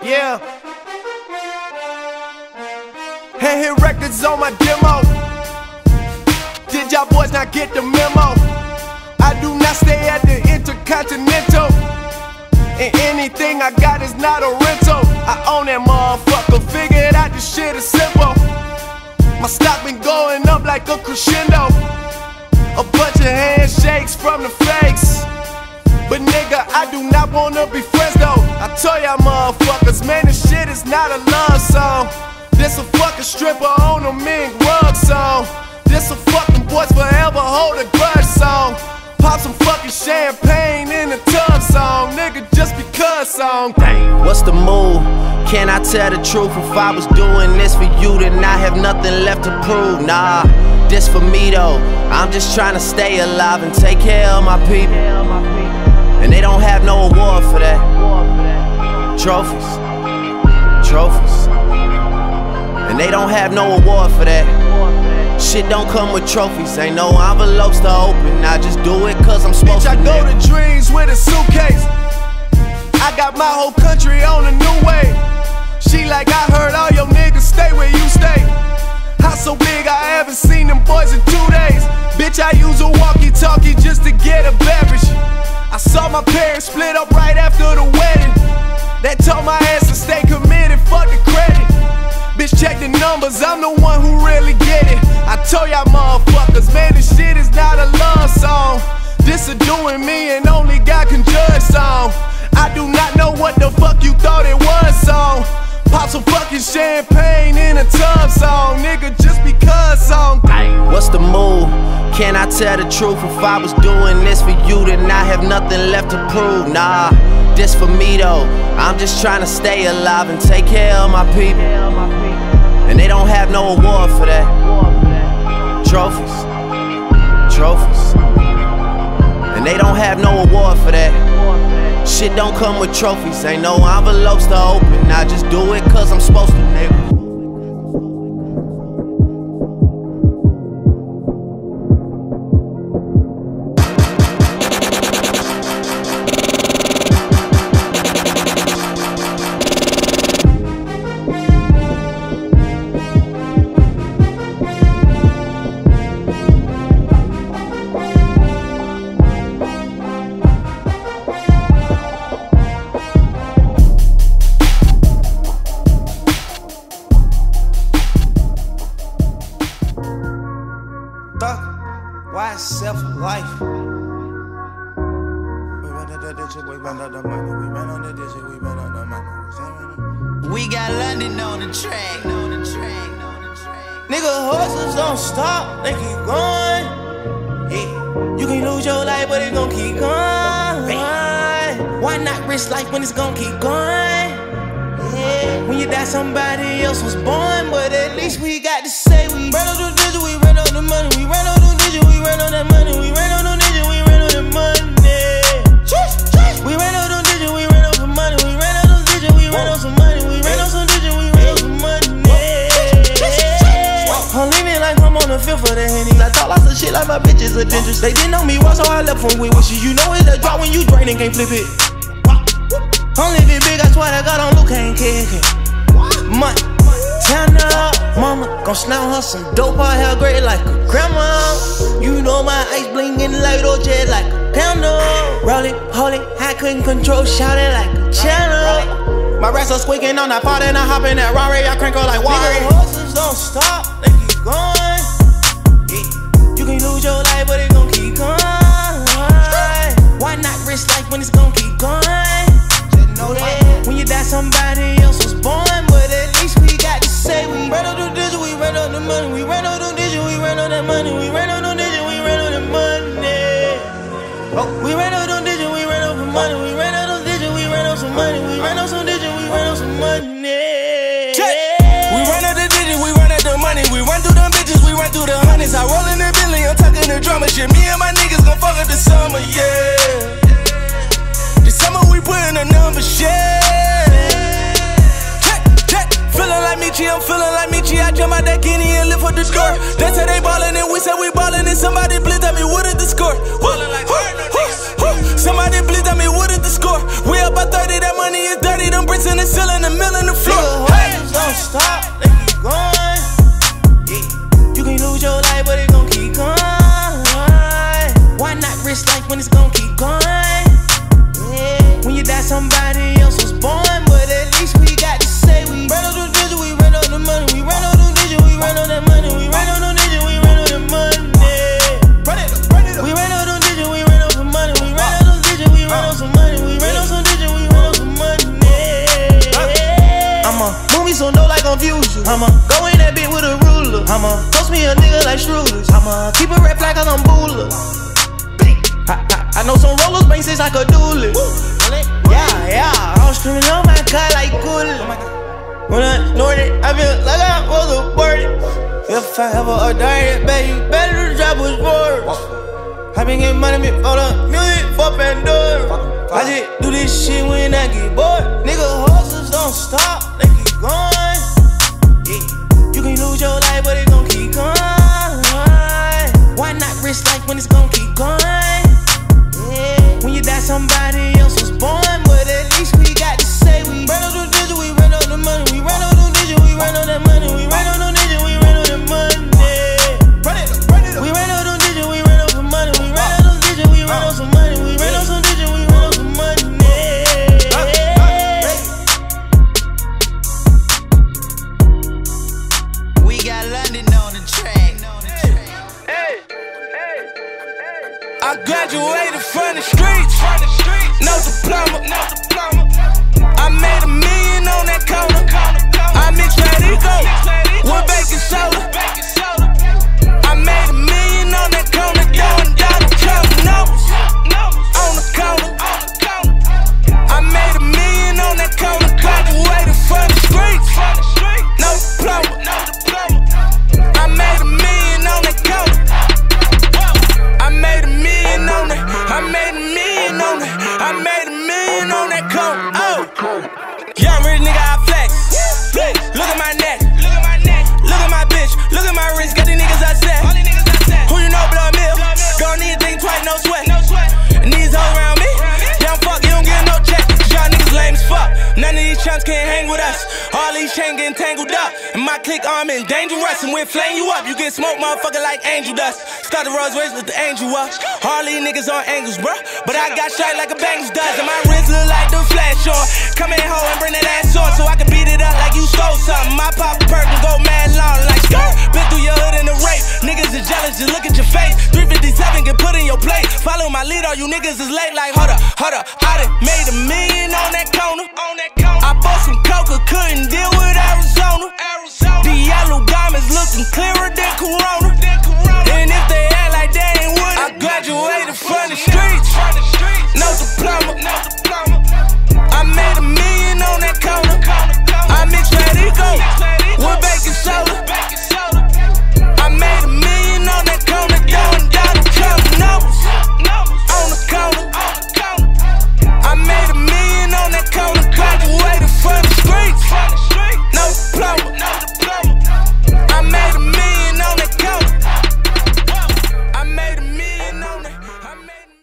Yeah. Handheld records on my demo. Did y'all boys not get the memo? I do not stay at the Intercontinental, and anything I got is not a rental. I own that motherfucker, figured out this shit is simple. My stock been going up like a crescendo. A bunch of handshakes from the fakes, but nigga, I do not wanna be friends though. I tell y'all motherfuckers, man, this shit is not a love song. This a fucking stripper on a mink rug song. This a fucking boys forever hold a grudge song. Pop some fucking champagne in the tub song, nigga, just because song. Dang. What's the move? Can I tell the truth? If I was doing this for you, then I have nothing left to prove. Nah, this for me though. I'm just trying to stay alive and take care of my people. And they don't have no award for that. Trophies, trophies. And they don't have no award for that. Shit don't come with trophies, ain't no envelopes to open. I just do it cause I'm supposed to. Bitch, I go to dreams with a suitcase. I got my whole country on a new way. She like, I heard all your niggas stay where you stay. House so big I haven't seen them boys in 2 days. Bitch, I use a walkie-talkie just to get a beverage. I saw my parents split up right after the wedding. That told my ass to stay committed, fuck the credit. Bitch, check the numbers, I'm the one who really get it. I told y'all motherfuckers, man, this shit is not a love song. This a doing me and only God can judge song. I do not know what the fuck you thought it was song. Pop some fucking champagne in a tub song, nigga, just because song. What's the move? Can I tell the truth? If I was doing this for you, then I have nothing left to prove. Nah, this for me though. I'm just trying to stay alive and take care of my people. And they don't have no award for that. Trophies, trophies. And they don't have no award for that. Shit don't come with trophies, ain't no envelopes to open. I just do it cause I'm supposed to, nigga. Why self-life? We ran out the digit, we ran out the money. We ran on the digit, we ran out the money. We got London on the track. Nigga, horses don't stop, they keep going. Yeah. You can lose your life, but it gon' keep going. Why not risk life when it's gon' keep going? Yeah. When you die, somebody else was born, but at least we got to say we ran on the digit, we ran on the money. We ran on the digit, we ran on that money. We ran on the digit, we ran on that money. We ran on the digit, we ran on some money. We ran on the digit, we ran on some money. We ran on some digit, we ran on some money. I'm leaving like I'm on the fifth of the Henny. I talk lots of shit like my bitches are dangerous. They didn't know me once, so I left them with wishes. You know it's a drop when you drain and can't flip it. I'm living big, I swear to God, on Luke, ain't kick it. Money, turn up, mama, gon' snout her some dope, her hair gray like a grandma. You know my ice blingin' like OJ like a candle. Roll it, hold it, I couldn't control, shout it like a channel. My rats are squeaking on that pot and I hop in that Rari, I crank her like water. Nigga, horses don't stop, they keep going. Yeah. You can lose your life, but it gon' keep going. Why not risk life when it's gon' keep going? When you die, somebody else was born, but at least we got to say we ran on the digit, we ran on the money. We ran on the digit, we ran on that money. We ran on the digit, we ran on the money. We ran on the digit, we ran on the money. We ran on the digit, we ran on some money. We ran on some digit, we ran on some money. We ran on the digit, we ran out the money. We run through them bitches, we run through the hundreds. I roll in the Billy, I'm talking the drama shit. Me and my niggas gon' fuck up the summer, yeah. This summer we put in a number, shit. Feeling like Michi, I'm feeling like Michi. I jump out that Guinea and lift for the door. They say they ballin' and we say we ballin'. And somebody please tell me what is the score? Somebody please tell me what is the score? We up by 30, that money is dirty. Them bricks in the ceiling, the life when it's gon' keep going. Yeah. When you die, somebody else was born, but at least we got to say we ran on the vision, we ran on the money, we ran on the vision, we ran on that money, we ran on the vision, we ran on the money. We ran on the vision, we ran on some money, we ran on the vision, we ran on some money, we ran on some vision, we ran on some money. I'ma move me so no like confusion. I'ma go in that bitch with a ruler. I'ma toast me a nigga like Strudels. I'ma keep a red flag cause I'm Bula. I know some rollers, bang since I could do it. Yeah, I'm screaming on my car like cool. When I snorted, I feel like I was aborted. If I ever adored it, baby, better to drop was words. I been getting money for the music for Pandora. I just do this shit when I get bored. Nigga, hustles don't stop, they keep going. Yeah. You can lose your life, but it gon' keep going. Why not risk life when it's gon' keep going? Yeah. When you die, somebody else was born, but at least we got to say we ran on the vision, we ran on the money, we ran on the vision, we ran on that money, we ran on the vision, we ran on that money. We ran on the vision, we ran on some money, we ran on the vision, we ran on some money, we ran on some vision, we ran on some money. We got London on the track. I graduated from the streets, no diploma. I made $1 million on that corner. I mixed that ego with baking soda. I made $1 million on that corner, down the counter numbers on the corner. I made $1 million on that corner, graduated from the streets, no diploma. I made $1 million on that corner. I made $1 million on it. I made $1 million on it. I made $1 million on that coat. Oh, young rich nigga, I flex. Look at my neck. Look at my bitch. Look at my wrist. Got these niggas upset. Who you know, blood milk? Don't need to think twice, no sweat. And these hoes around me, damn fuck, you don't get no check. Y'all niggas lame as fuck. None of these chumps can't hang with us. All these chains getting tangled up. And my click arm is dangerous. And we'll flame you up. You get smoked, motherfucker, like angel dust. Start the Rolls Royce with the angel up. All these niggas on angles, bruh. But I got shot like a Bengals does. And my wrist look like the flash on. Come in hoe and bring that ass on, so I can beat it up like you stole something. My pop a perk and go mad long like skirt. Been through your hood in the rape. Niggas is jealous, just look at your face. 357 get put in your plate. Follow my lead, all you niggas is late like hold up. I done made $1 million on that corner. I bought some coca, couldn't deal with